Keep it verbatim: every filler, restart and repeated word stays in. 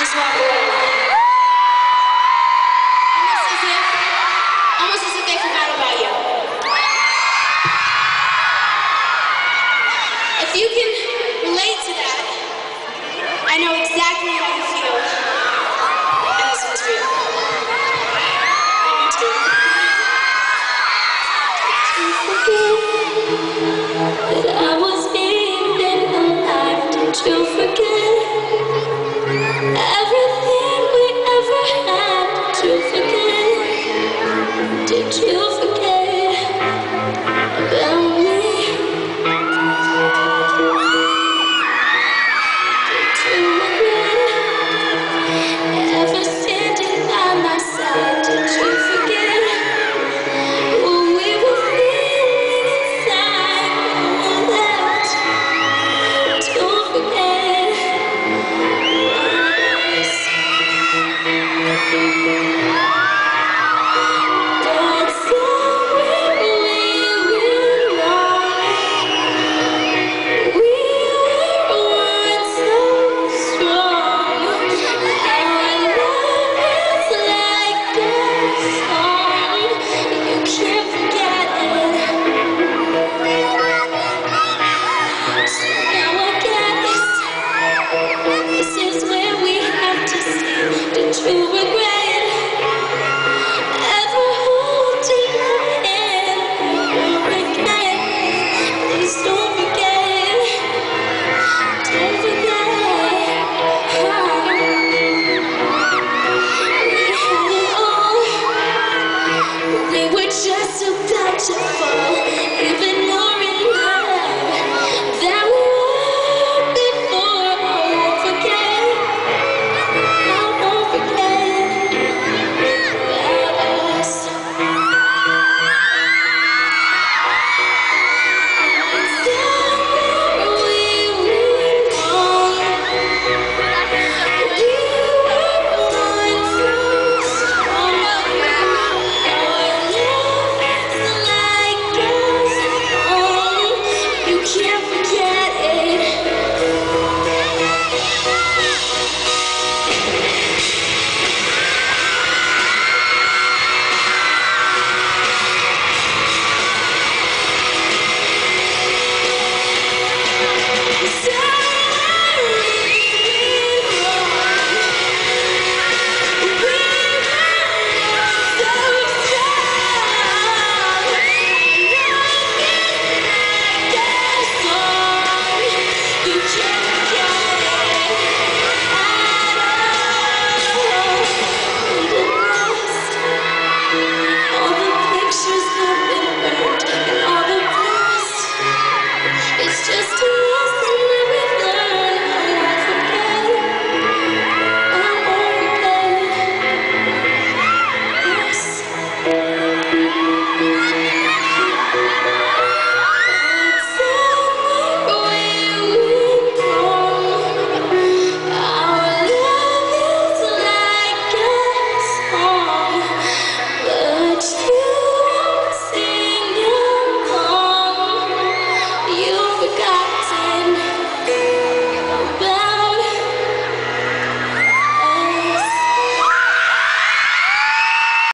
just walk away. Almost as if, almost as if they forgot about you. If you can relate to that, I know exactly how you feel. And this one's for you. One, two. That I was being alive. Don't you forget.